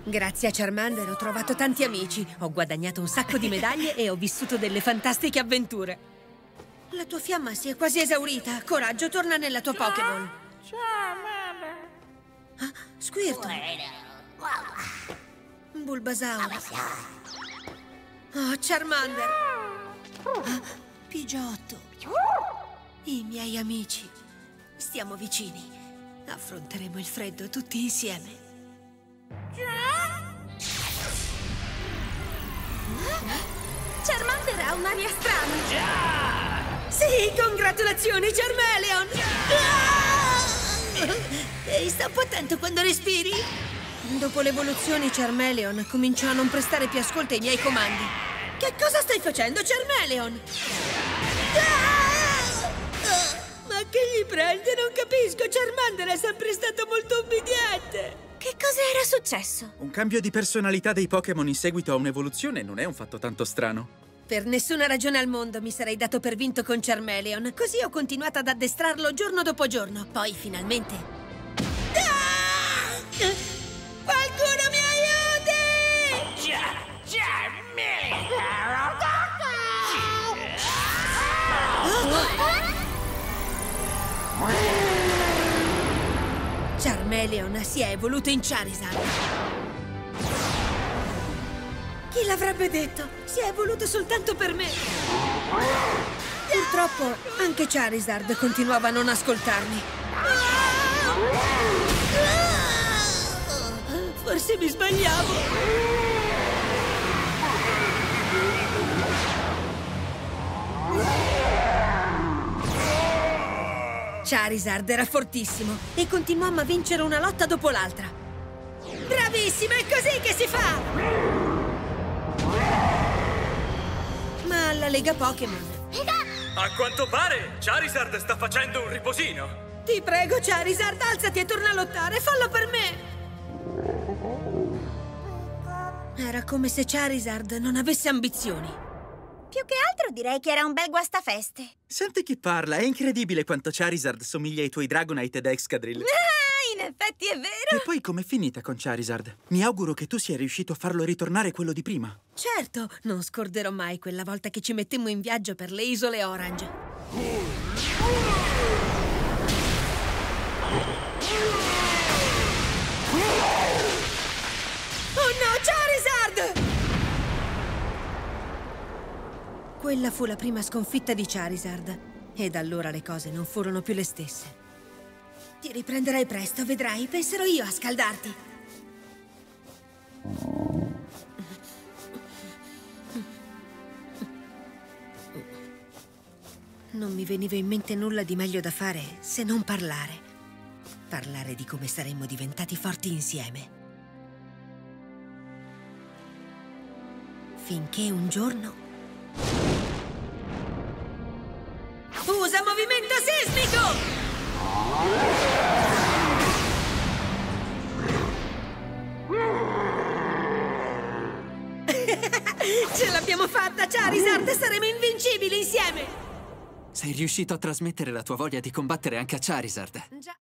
Grazie a Charmander ho trovato tanti amici, ho guadagnato un sacco di medaglie e ho vissuto delle fantastiche avventure. La tua fiamma si è quasi esaurita. Coraggio, torna nella tua Pokéball. Ah, Squirtle. Bulbasaur. Oh, Charmander. Ah, Pidgeotto. I miei amici. Stiamo vicini. Affronteremo il freddo tutti insieme. Charmander ha un'aria strana. Sì, congratulazioni, Charmeleon! Ehi, sta un po' attento quando respiri. Dopo l'evoluzione, Charmeleon cominciò a non prestare più ascolto ai miei comandi. Che cosa stai facendo, Charmeleon? Ma che gli prende? Non capisco. Charmander è sempre stato molto obbediente. Che cosa era successo? Un cambio di personalità dei Pokémon in seguito a un'evoluzione non è un fatto tanto strano. Per nessuna ragione al mondo mi sarei dato per vinto con Charmeleon. Così ho continuato ad addestrarlo giorno dopo giorno. Poi, finalmente... Qualcuno mi aiuti! Charmeleon si è evoluto in Charizard. Chi l'avrebbe detto? Si è evoluto soltanto per me. Purtroppo anche Charizard continuava a non ascoltarmi. Forse mi sbagliavo. Charizard era fortissimo e continuammo a vincere una lotta dopo l'altra. Bravissima, è così che si fa! Ma alla Lega Pokémon... A quanto pare, Charizard sta facendo un riposino. Ti prego, Charizard, alzati e torna a lottare, fallo per me! Era come se Charizard non avesse ambizioni. Più che altro direi che era un bel guastafeste. Senti chi parla, è incredibile quanto Charizard somiglia ai tuoi Dragonite ed Excadrill. Ah, in effetti è vero! E poi com'è finita con Charizard? Mi auguro che tu sia riuscito a farlo ritornare quello di prima. Certo, non scorderò mai quella volta che ci mettemmo in viaggio per le isole Orange. Oh no, Charizard! Quella fu la prima sconfitta di Charizard. E da allora le cose non furono più le stesse. Ti riprenderai presto, vedrai. Penserò io a scaldarti. Non mi veniva in mente nulla di meglio da fare se non parlare. Parlare di come saremmo diventati forti insieme. Finché un giorno... Usa movimento sismico! Ce l'abbiamo fatta, Charizard! Saremo invincibili insieme! Sei riuscito a trasmettere la tua voglia di combattere anche a Charizard. Già.